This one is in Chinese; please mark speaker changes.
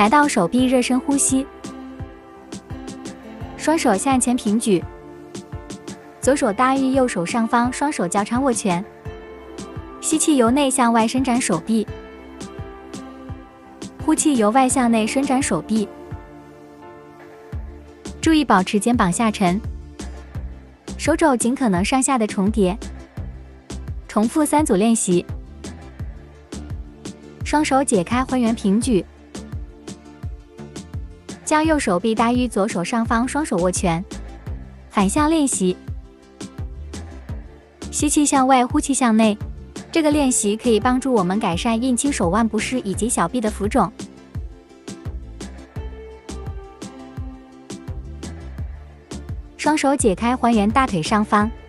Speaker 1: 来到手臂，热身呼吸，双手向前平举，左手搭于右手上方，双手交叉握拳，吸气由内向外伸展手臂，呼气由外向内伸展手臂，注意保持肩膀下沉，手肘尽可能上下的重叠，重复3组练习。双手解开，还原平举，将右手臂搭于左手上方，双手握拳，反向练习，吸气向外，呼气向内。这个练习可以帮助我们改善孕期手腕不适以及小臂的浮肿。双手解开，还原大腿上方，